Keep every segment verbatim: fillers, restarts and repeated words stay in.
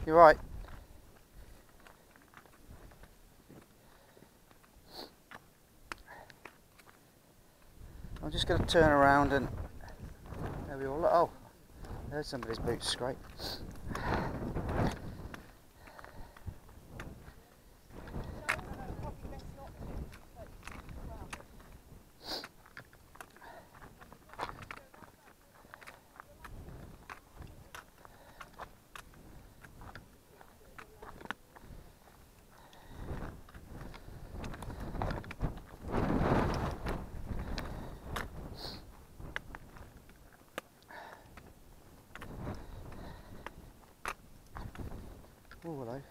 You're right. I'm just going to turn around and there we all. Oh, there's somebody's boots scrape. Oh, hello.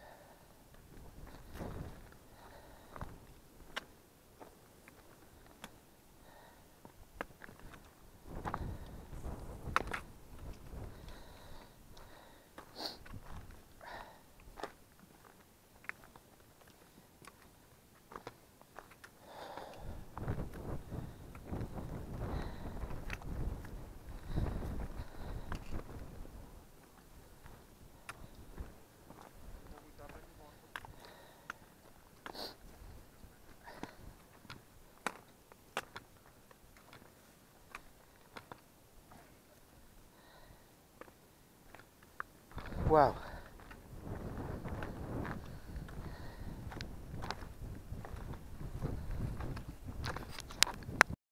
Wow.